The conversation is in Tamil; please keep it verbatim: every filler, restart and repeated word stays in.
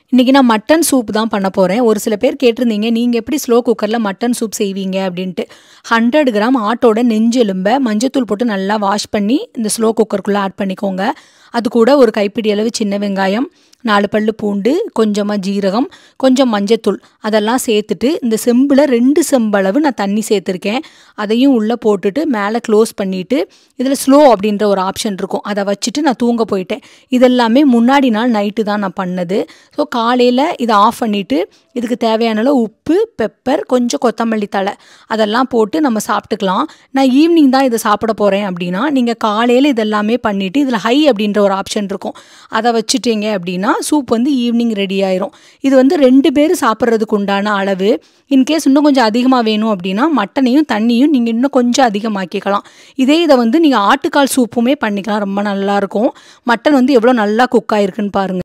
இன்றைக்கி நான் மட்டன் சூப் தான் பண்ண போகிறேன். ஒரு சில பேர் கேட்டிருந்தீங்க, நீங்கள் எப்படி ஸ்லோ குக்கரில் மட்டன் சூப் செய்வீங்க அப்படின்ட்டு. ஹண்ட்ரட் கிராம் ஆட்டோட நெஞ்செலும்பை மஞ்சத்தூள் போட்டு நல்லா வாஷ் பண்ணி இந்த ஸ்லோ குக்கருக்குள்ளே ஆட் பண்ணிக்கோங்க. அது கூட ஒரு கைப்பிடி அளவு சின்ன வெங்காயம், நாலு பல்லு பூண்டு, கொஞ்சமாக ஜீரகம், கொஞ்சம் மஞ்சத்தூள் அதெல்லாம் சேர்த்துட்டு இந்த செம்பில் ரெண்டு செம்பளவு நான் தண்ணி சேர்த்துருக்கேன். அதையும் உள்ளே போட்டுட்டு மேலே க்ளோஸ் பண்ணிவிட்டு இதில் ஸ்லோ அப்படின்ற ஒரு ஆப்ஷன் இருக்கும், அதை வச்சுட்டு நான் தூங்க போயிட்டேன். இதெல்லாமே முன்னாடி நாள் நைட்டு தான் நான் பண்ணது. ஸோ காலையில் இதை ஆஃப் பண்ணிவிட்டு இதுக்கு தேவையான அளவு உப்பு, பெப்பர், கொஞ்சம் கொத்தமல்லி தழை அதெல்லாம் போட்டு நம்ம சாப்பிட்டுக்கலாம். நான் ஈவினிங் தான் இதை சாப்பிட போகிறேன் அப்படின்னா நீங்கள் காலையில் இதெல்லாமே பண்ணிவிட்டு இதில் ஹை அப்படின்ற ஒரு ஆப்ஷன் இருக்கும், அதை வச்சுட்டீங்க அப்படின்னா சூப் வந்து ஈவினிங் ரெடி ஆயிரும். இது வந்து ரெண்டு பேர் சாப்பிட்றதுக்கு உண்டான அளவு. இன்கேஸ் இன்னும் கொஞ்சம் அதிகமாக வேணும் அப்படின்னா மட்டனையும் தண்ணியும் நீங்கள் இன்னும் கொஞ்சம் அதிகமாக்கிக்கலாம். இதே இதை வந்து நீங்கள் ஆட்டுக்கால் சூப்புமே பண்ணிக்கலாம், ரொம்ப நல்லாயிருக்கும். மட்டன் வந்து எவ்வளோ நல்லா குக் ஆகிருக்குன்னு பாருங்கள்.